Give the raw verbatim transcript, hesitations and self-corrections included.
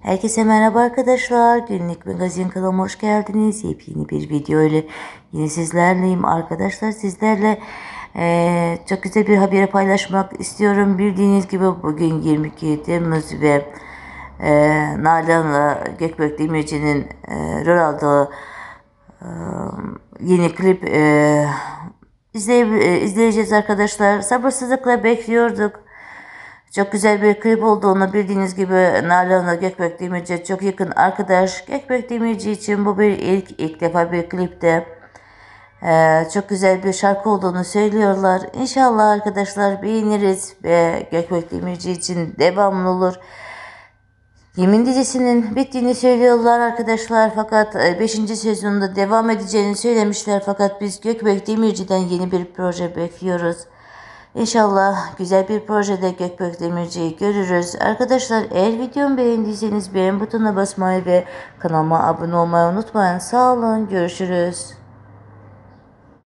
Herkese merhaba arkadaşlar. Günlük Magazin kanalıma hoş geldiniz. Yepyeni bir video ile yine sizlerleyim. Arkadaşlar sizlerle e, çok güzel bir haberi paylaşmak istiyorum. Bildiğiniz gibi bugün yirmi iki Temmuz ve e, Nalan'la Gökberk Demirci'nin e, rol aldığı e, yeni klip e, izley e, izleyeceğiz arkadaşlar. Sabırsızlıkla bekliyorduk. Çok güzel bir klip olduğunu bildiğiniz gibi Nalan'la Gökberk Demirci çok yakın arkadaş. Gökberk Demirci için bu bir ilk ilk defa bir klipte ee, çok güzel bir şarkı olduğunu söylüyorlar. İnşallah arkadaşlar beğeniriz ve Gökberk Demirci için devamlı olur. Yemin dizisinin bittiğini söylüyorlar arkadaşlar, fakat beşinci sezonda devam edeceğini söylemişler, fakat biz Gökberk Demirci'den yeni bir proje bekliyoruz. İnşallah güzel bir projede Gökberk Demirci'yi görürüz. Arkadaşlar eğer videomu beğendiyseniz beğen butonuna basmayı ve kanalıma abone olmayı unutmayın. Sağ olun, görüşürüz.